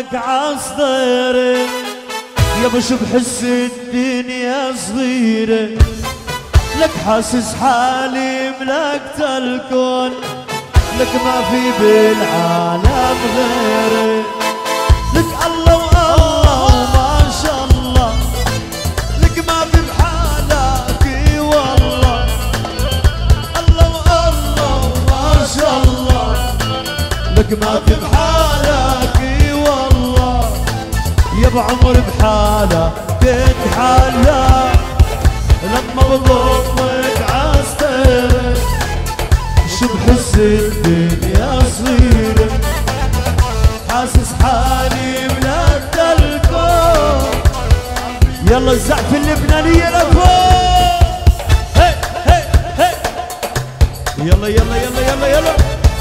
معاك عصديري يابا شو بحس الدنيا صغيرة لك حاسس حالي ملكت الكون لك ما في بالعالم غيري لك الله والله ما شاء الله لك ما في بحالك والله الله والله ما شاء الله لك ما في بحالك والله يابا عمر بحالك تتحلى لما بضمك عالسيرة شو بحس الدنيا صغيرة حاسس حالي ملك الكون يلا الزعف اللبنانية لفوق هي هي هي يلا يلا يلا يلا يلا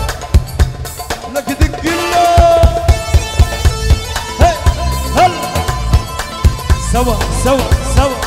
لك دق له هي هلا سوا سوا سوا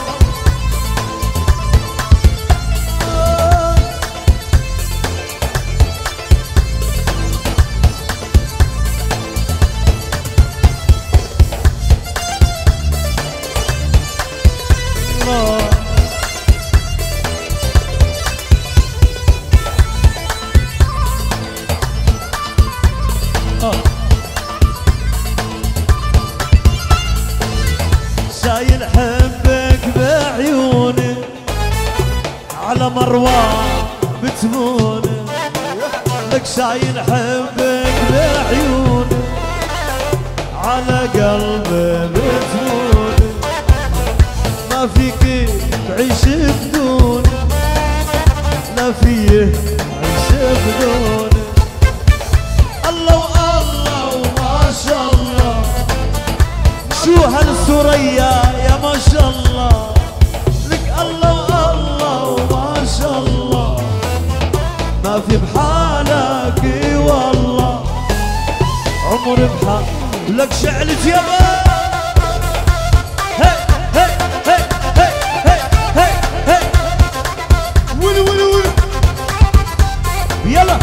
شايل حبك بعيوني على مروان بتموني لك شايل حبك بعيوني على قلبي بتموني ما فيك تعيش بدوني لا فيه عيش بدوني الله والله وما شاء الله شو هالسوريا يا ما شاء الله لك الله والله وما شاء الله ما في بحالك والله عمر بحال لك شعلت يابا هي هي هي هي هي هي هي ولي ولي ولي يلا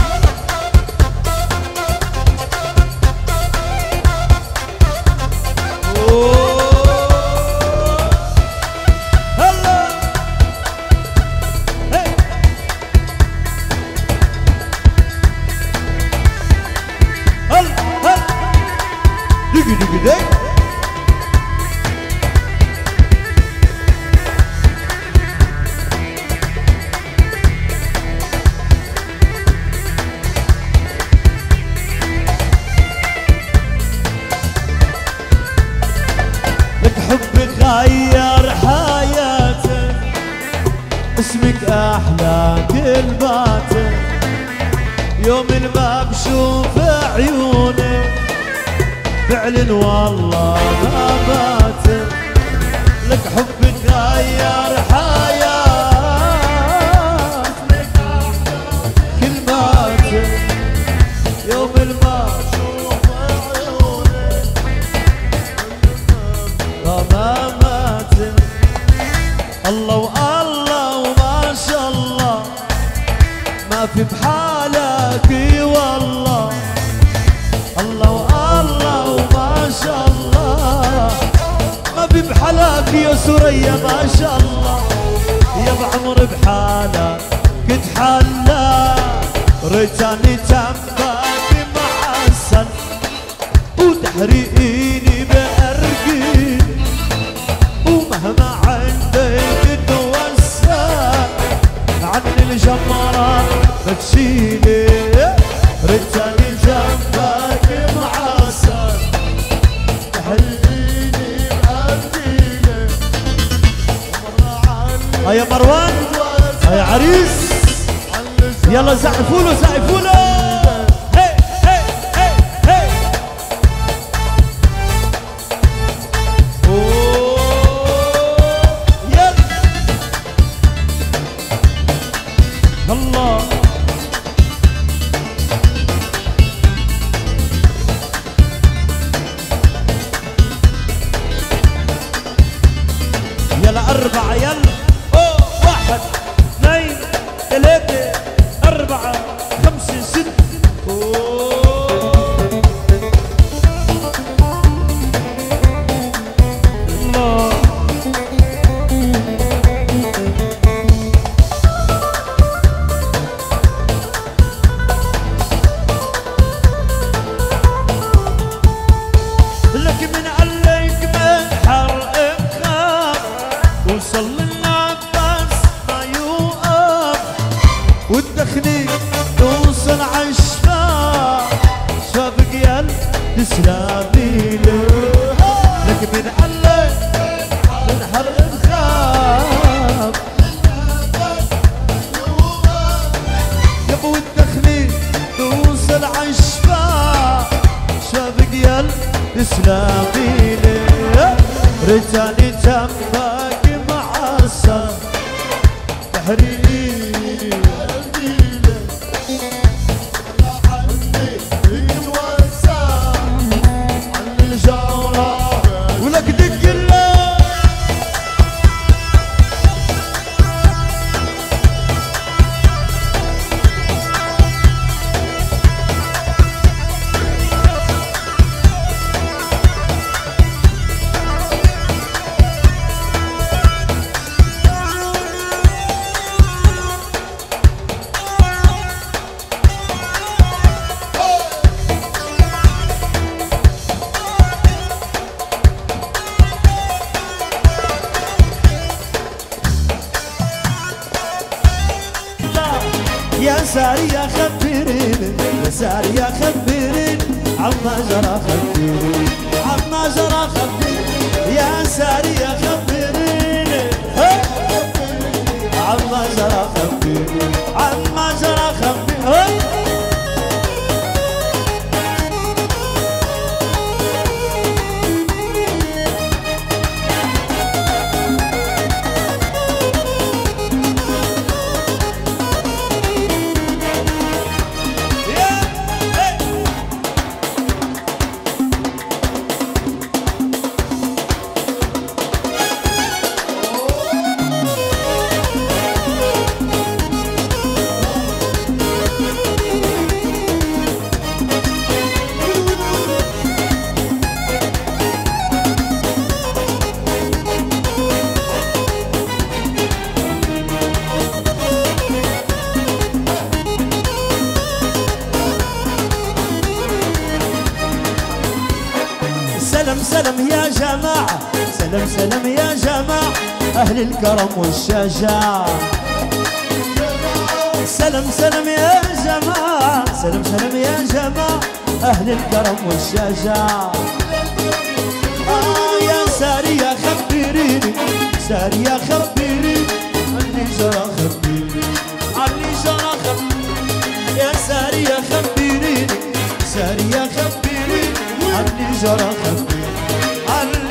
حبك غير حياتي اسمك احلى كلماتي يوم ما بشوف عيوني فعلا والله ما باتي لك حبك غير حياتي اسمك احلى كلماتي يوم ما بشوف عيوني ما ماتت الله والله وما شاء الله ما في بحالك والله الله والله وما شاء الله ما في بحالك يا سوريا ما شاء الله يا بعمر بحالك تتحلى ريتاني تنباك محسن وتحرقيني بأرقي ومهما عندك توسع عني الجمرة بتشيلي ريتاني جنبك معسل تحرقيني بأرقي يا مروان يا عريس يلا زعفوا له زعفوا له الله يلا أربعة يلا واحد اثنين ثلاثة أربعة خمسة ستة تسلمي لي لك من علي من حرق الخام يا ابو التخليل توصل عالشفا شافك يا تسلمي لي رجالي جنبك معصر تحريري ولك دق الله يا سارية خبريني يا سارية خبريني عما جرى خبريني عما جرى خبريني يا سارية خبريني عما جرى خبريني عما جرى خبريني سلام سلام يا جماعة سلام سلام يا جماعة أهل الكرم والشجاعة سلام سلام يا جماعة سلام سلام يا جماعة أهل الكرم والشجاعة يا سارية خبريني سارية خبريني عني جرى خبريني عني جرى خبريني يا سارية خبريني سارية خبريني عني جرى خبريني